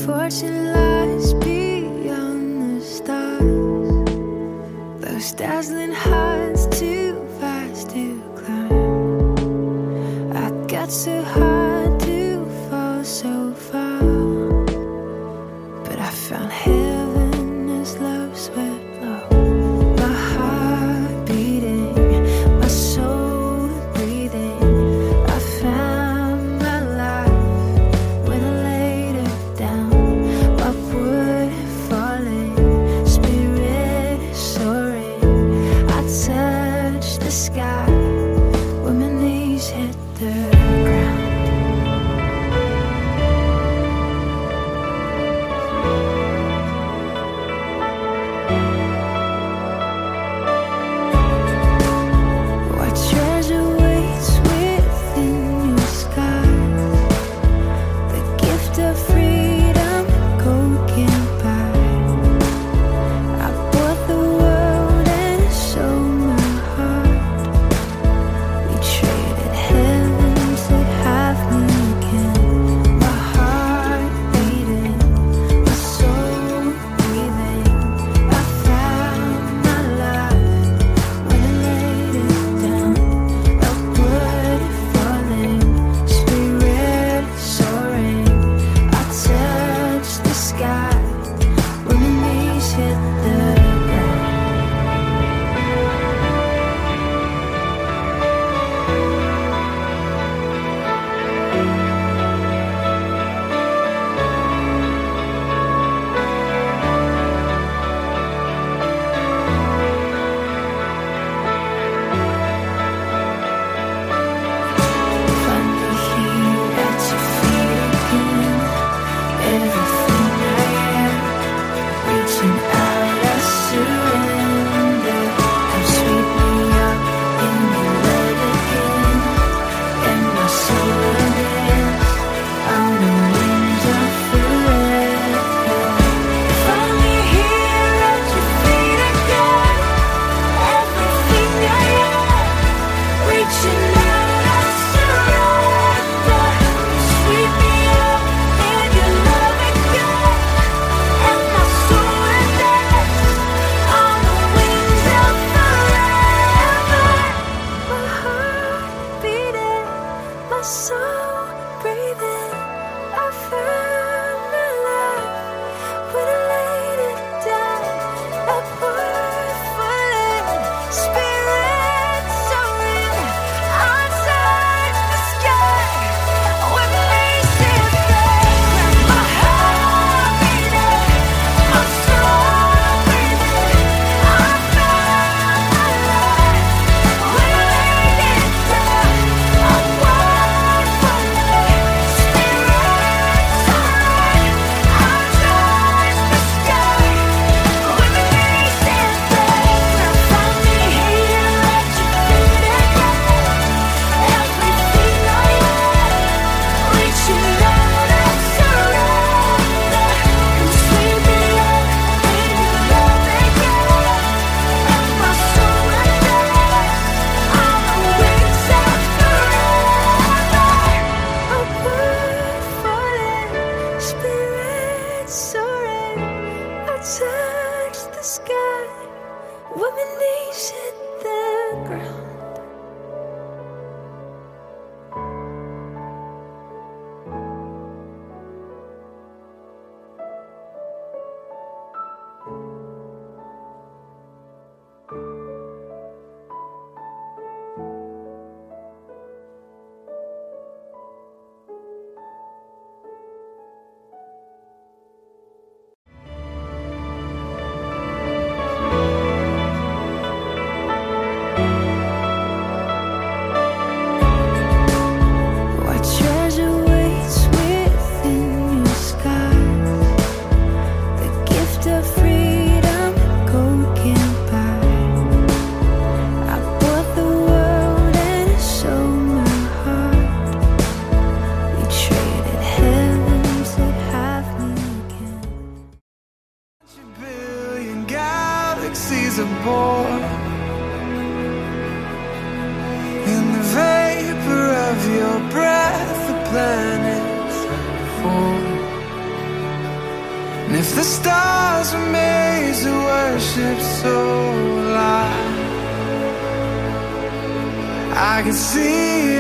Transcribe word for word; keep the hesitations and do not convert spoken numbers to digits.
fortune lies beyond the stars. Those dazzling heights too fast to climb. I got so hard to fall so far, but I found heaven as love swept low. My heart beating, my soul breathing. I found my life when I laid it down. Upward falling, spirit soaring. I touched the sky when my knees hit the ground. What treasure waits within your skies? The gift of freedom gold can't buy. I bought the world and sold my heart. We traded heaven to have me again. My heart beating, my soul breathing. I found my life when I laid it down. Upward falling, spirit soaring. I touched the sky when my knees hit the ground. Find me here at your feet again. Everything I am, reaching out, I surrender. Come sweep me up in your love again, and my soul will dance on the wings of forever. Find me here at your feet again. Everything I am, reaching out, I surrender. Sweep me up in your love again, and my soul will dance on the wings of forever. My heart beating, my soul breathing. I found my life when I laid it down. Upward falling, spirit soaring. I touched the sky when my knees hit the ground. My heart beating, my soul breathing. I found my life when I laid it down. Upward falling, spirit soaring. I touched the sky when my knees hit the ground. Find me here at your feet again. Everything I am, reaching out, I surrender. Come sweep me up in your love again, and my soul will dance on the wings of forever. Upward falling, spirit soaring. I touched the sky when my knees hit the ground. What treasure waits within your skies? The gift of freedom gold can't buy. I bought the world and sold my heart. We traded heaven to have me again. A billion galaxies are born in the vapor of your breath. The planets form. If the stars were made to worship so loud, I can see